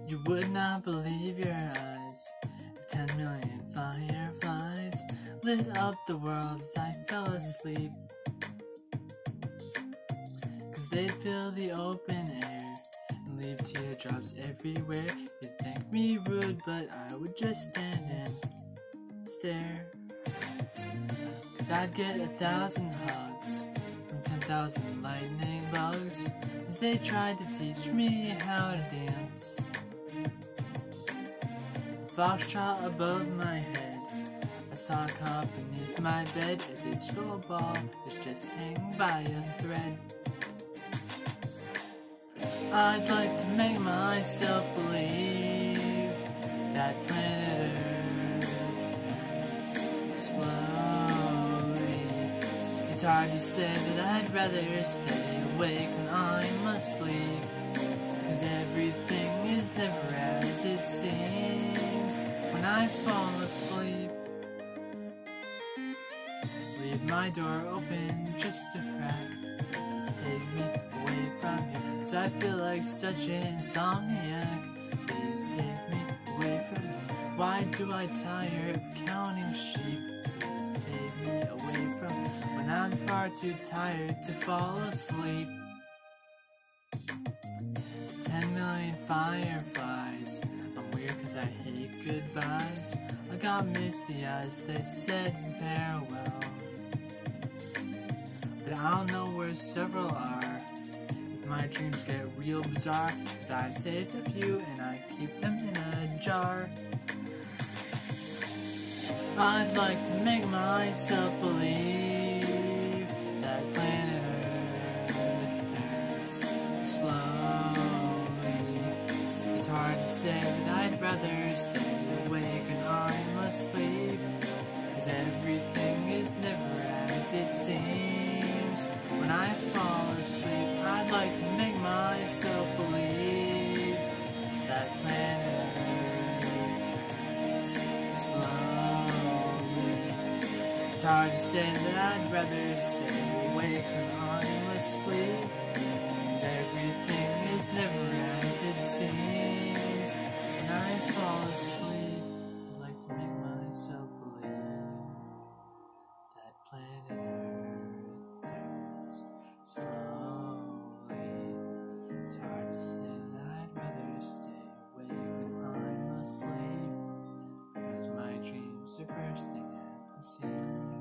You would not believe your eyes if 10 million fireflies lit up the world as I fell asleep. 'Cause they'd fill the open air and leave teardrops everywhere. You'd think me rude, but I would just stand and stare. 'Cause I'd get 1,000 hugs from 10,000 lightning bugs as they tried to teach me how to dance. Foxtrot above my head, a sock hop beneath my bed, a disco ball is just hanging by a thread. I'd like to make myself believe that planet Earth turns slowly. It's hard to say that I'd rather stay awake when I must sleep, 'cause everything is never as it seems when I fall asleep. Leave my door open just a crack, please take me away from you, 'cause I feel like such an insomniac. Please take me away from you. Why do I tire of counting sheep? Please take me away from you when I'm far too tired to fall asleep. 10 million fireflies, I'm weird 'cause I hate goodbyes. I got misty eyes, they said farewell, but I don't know where several are. If my dreams get real bizarre, 'cause I saved a few and I keep them in a jar. I'd like to make myself believe that planet Earth turns slowly. It's hard to say that I'd rather stay awake and I must sleep, 'cause everything is never as it seems when I fall asleep. I'd like to make myself believe that planet Earth turns slowly. It's hard to say that I'd rather stay awake when I must sleep, 'cause everything is never as it seems when I fall asleep. I'd like to make myself believe that planet Earth turns slowly. It's hard to say that I'd rather stay awake when I must sleep, 'cause my dreams are bursting at the seams.